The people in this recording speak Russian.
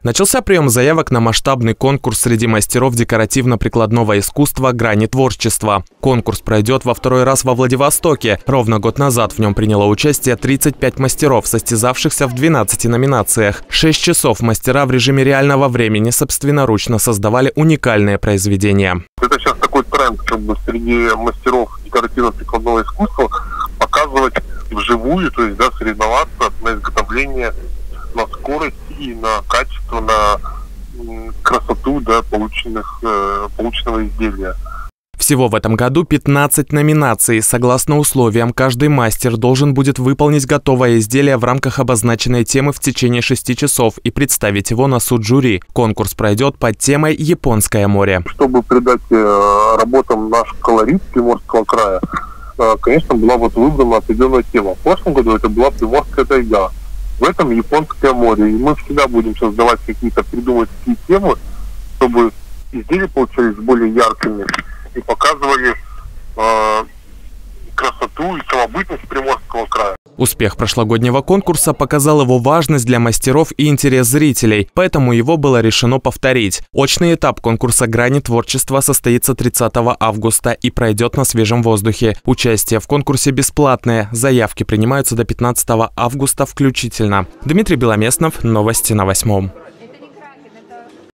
Начался прием заявок на масштабный конкурс среди мастеров декоративно-прикладного искусства «Грани творчества». Конкурс пройдет во второй раз во Владивостоке. Ровно год назад в нем приняло участие 35 мастеров, состязавшихся в 12 номинациях. 6 часов мастера в режиме реального времени собственноручно создавали уникальные произведения. Это сейчас такой тренд, среди мастеров декоративно-прикладного искусства показывать вживую, то есть соревноваться на изготовление, на скорость и на качество, на красоту полученного изделия. Всего в этом году 15 номинаций. Согласно условиям, каждый мастер должен будет выполнить готовое изделие в рамках обозначенной темы в течение 6 часов и представить его на суд жюри. Конкурс пройдет под темой «Японское море». Чтобы придать работам наш колорит Приморского края, конечно, была выбрана определенная тема. В прошлом году это была Приморская тайга. В этом Японское море. И мы всегда будем создавать придумать такие темы, чтобы изделия получались более яркими и показывали красоту и самобытность Приморского края. Успех прошлогоднего конкурса показал его важность для мастеров и интерес зрителей, поэтому его было решено повторить. Очный этап конкурса «Грани творчества» состоится 30 августа и пройдет на свежем воздухе. Участие в конкурсе бесплатное, заявки принимаются до 15 августа включительно. Дмитрий Беломеснов, новости на 8.